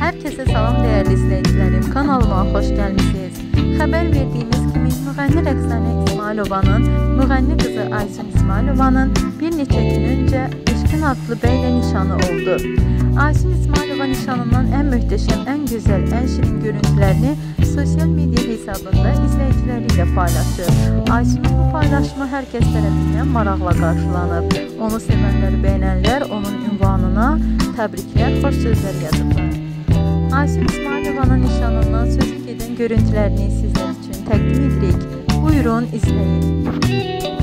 Herkese salam değerli izleyicilerim, kanalıma hoş gelmişsiniz. Haber verdiğimiz kimi müğənni rəqqsanə İsmailovanın, müğənni kızı Aysun İsmailovanın bir neçə gün önce Eşkin adlı beyle nişanı oldu. Aysun İsmailova nişanından en muhteşem, en güzel, en şirin görüntülerini sosyal medya hesabında izleyicileriyle paylaşır. Aysun'un bu paylaşımı herkes tarafından maraqla karşılanıb. Onu sevenler, beğenenler onun ünvanına təbriklər, xoş sözler yazıblar. Aysun İsmailovanın nişanından sözü gedən görüntülərini sizler için təqdim edirik. Buyurun, izleyin.